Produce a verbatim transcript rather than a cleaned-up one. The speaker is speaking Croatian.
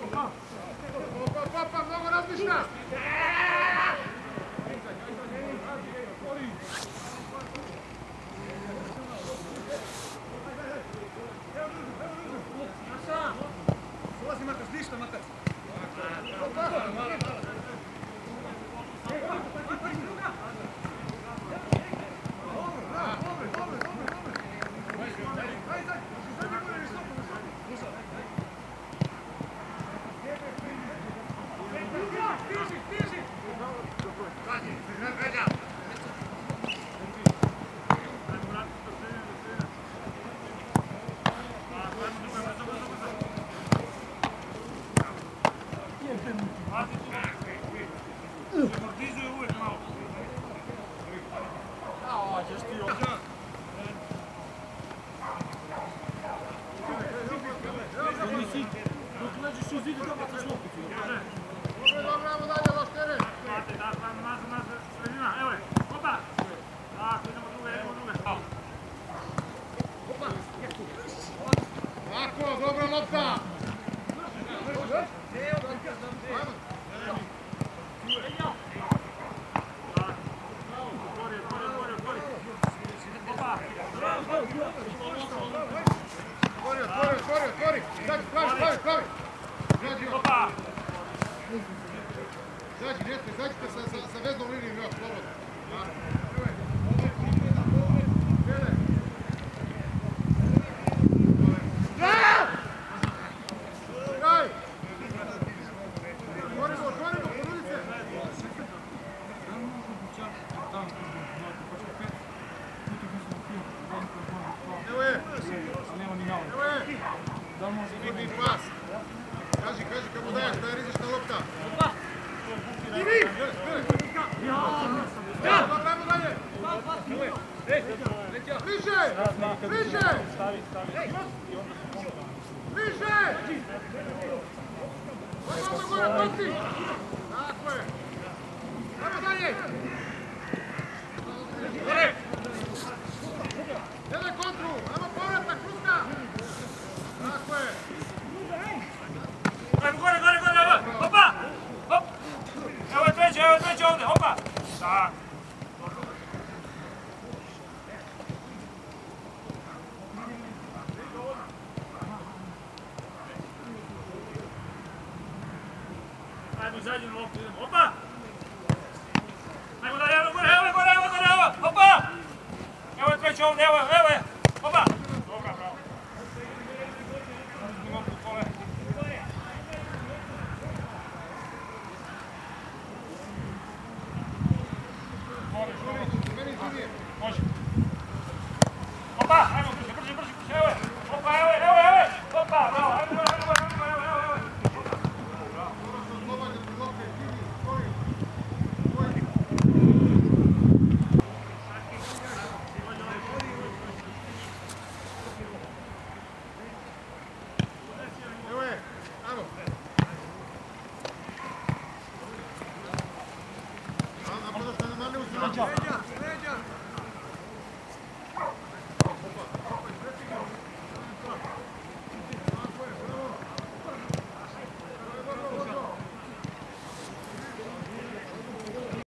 Opa, mnogo razmišlja! Ulazi Makac, ništa Makac! Dobra lopta! Otvori, otvori, otvori, otvori! Zađi, pravi, pravi, pravi! Zađi, opa! Zađi, djete, zađite sa, sa, sa veznom linijom još, slobodno. Kaži, kaži kako daješ, da je rizična lopta. I vi! Ajmo dalje! Više! Više! Više! Ajmo gore, poti! Tako je! Ajmo dalje! Jedaj kontru! Ajmo povratak, kruska! Tako je! Ajmo gore, gore, gore, evo! Opa! Hop! Evo je treće, evo je treće ovdje, opa! Tak! Ajmo izađi na loptu, idemo, opa! Ajmo dalje, evo gore, evo gore, evo gore, evo! Opa! Evo je treće ovdje, evo je, evo je! Opa!